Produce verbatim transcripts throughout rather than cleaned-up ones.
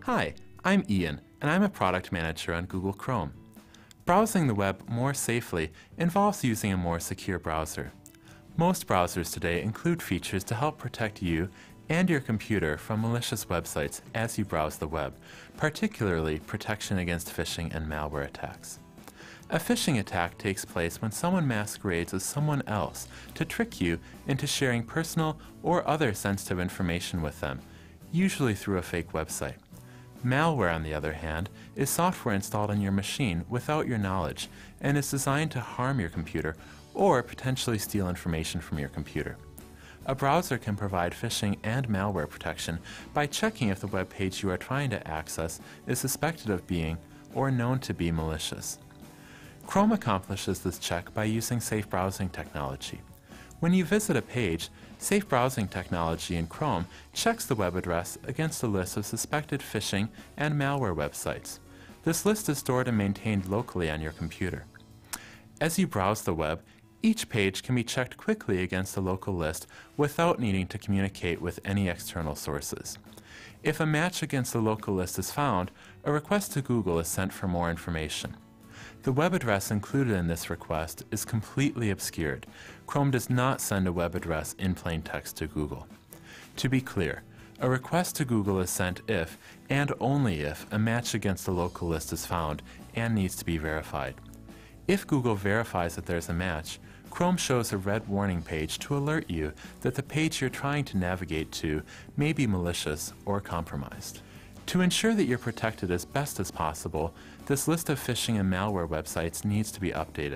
Hi, I'm Ian, and I'm a product manager on Google Chrome. Browsing the web more safely involves using a more secure browser. Most browsers today include features to help protect you and your computer from malicious websites as you browse the web, particularly protection against phishing and malware attacks. A phishing attack takes place when someone masquerades as someone else to trick you into sharing personal or other sensitive information with them, usually through a fake website. Malware, on the other hand, is software installed on your machine without your knowledge and is designed to harm your computer or potentially steal information from your computer. A browser can provide phishing and malware protection by checking if the web page you are trying to access is suspected of being or known to be malicious. Chrome accomplishes this check by using safe browsing technology. When you visit a page, safe browsing technology in Chrome checks the web address against a list of suspected phishing and malware websites. This list is stored and maintained locally on your computer. As you browse the web, each page can be checked quickly against the local list without needing to communicate with any external sources. If a match against the local list is found, a request to Google is sent for more information. The web address included in this request is completely obscured. Chrome does not send a web address in plain text to Google. To be clear, a request to Google is sent if, and only if, a match against the local list is found and needs to be verified. If Google verifies that there's a match, Chrome shows a red warning page to alert you that the page you're trying to navigate to may be malicious or compromised. To ensure that you're protected as best as possible, this list of phishing and malware websites needs to be updated.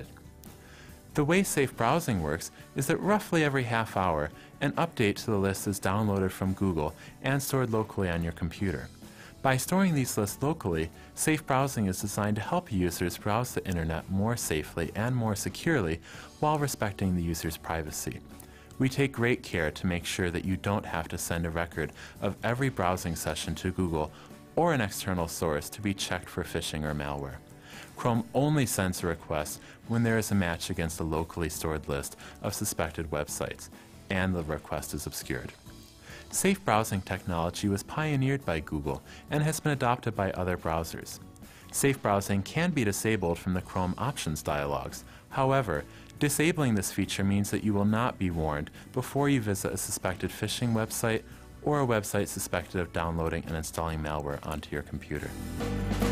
The way safe browsing works is that roughly every half hour, an update to the list is downloaded from Google and stored locally on your computer. By storing these lists locally, safe browsing is designed to help users browse the internet more safely and more securely while respecting the user's privacy. We take great care to make sure that you don't have to send a record of every browsing session to Google or an external source to be checked for phishing or malware. Chrome only sends a request when there is a match against a locally stored list of suspected websites, and the request is obscured. Safe browsing technology was pioneered by Google and has been adopted by other browsers. Safe browsing can be disabled from the Chrome options dialogs. However, disabling this feature means that you will not be warned before you visit a suspected phishing website or a website suspected of downloading and installing malware onto your computer.